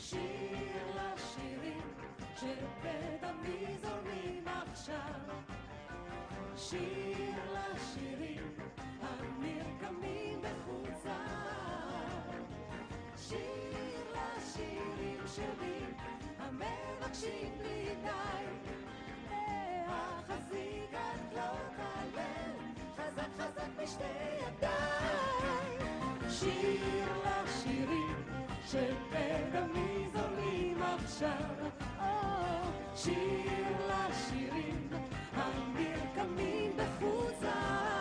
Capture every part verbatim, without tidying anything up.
שיר לשירים שבדמי זורמים עכשיו, שיר לשירים הנרקמים בחוצה, שיר לשירים שלי המבקשים בלי די, החזיק עד כלות הלב חזק חזק בשתי ידיים, שיר לשירים שבדמי זורמים עכשיו, שיר לשירים הנרקמים בחוצה,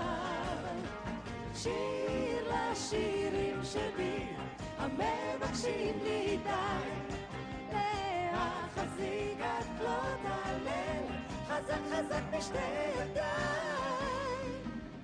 שיר לשירים שבי המבקשים לי די, להחזיק עד כלות הלב חזק חזק בשתי ידיים.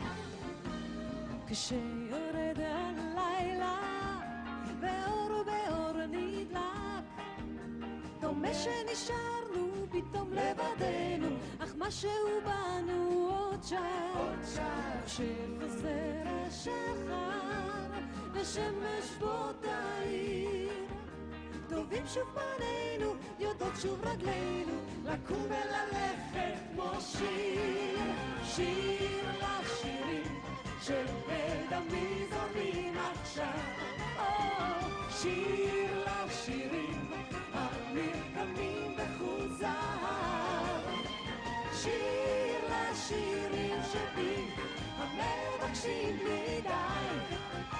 כשיורד הלילה ואור באור נדלק, דומה שנשארנו פתאום לבדנו, אך משהו בנו עוד שם, כשחוזר השחר ושמש בו תאיר, טובים שוב פנינו, יודעות שוב רגלינו לקום וללכת כמו שיר, שיר לשירים שבדמי זורמים עכשיו, שיר לשירים הנרקמים בחוצה, שיר לשירים שבי המבקשים לי די,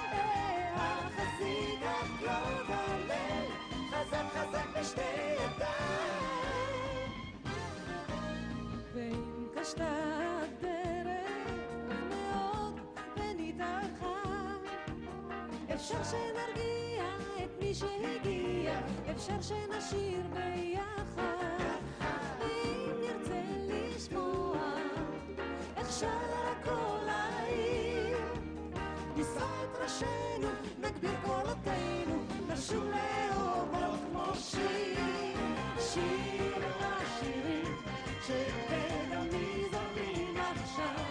החזיק עד כלות הלב חזק חזק בשתי ידיים. ואם קשתה הדרך מאוד ונתארכה, אפשר שנרגיע את מי שהגיע, אפשר שנשיר ביחד, ואם נרצה לשמוע איך שר כל העיר, נישא את ראשנו, נגביר קולותינו, נשוב לאהוב עוד כמו שיר, שיר לשירים שבדמי זורמים עכשיו,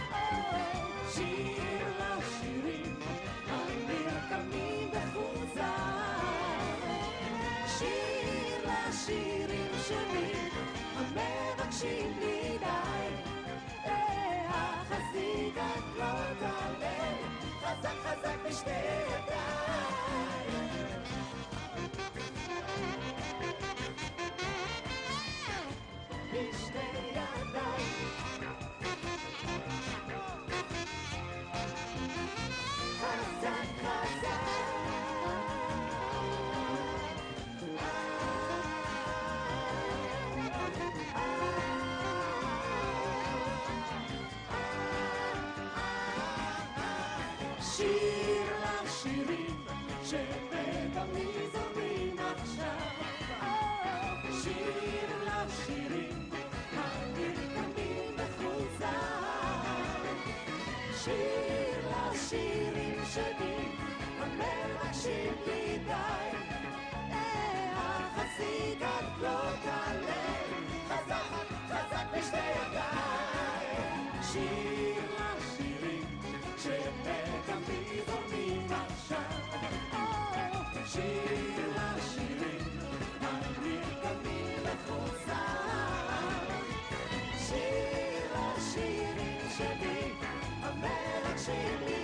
שיר לשירים הנרקמים בחוצה, שיר לשירים שבי המבקשים לי די, להחזיק עד כלות הלב חזק חזק בשתי ידיים. בשתי ידיים חזק חזק, שיר לשירים שבדמי זורמים עכשיו, שיר לשירים הנרקמים בחוצה, שיר לשירים שבי המבקשים לי די, להחזיק עד כלות הלב חזק חזק בשתי ידיים, שיר לשירים שבדמי זורמים עכשיו, שיר לשירים הנרקמים בחוצה, שיר לשירים שבי המבקשים לי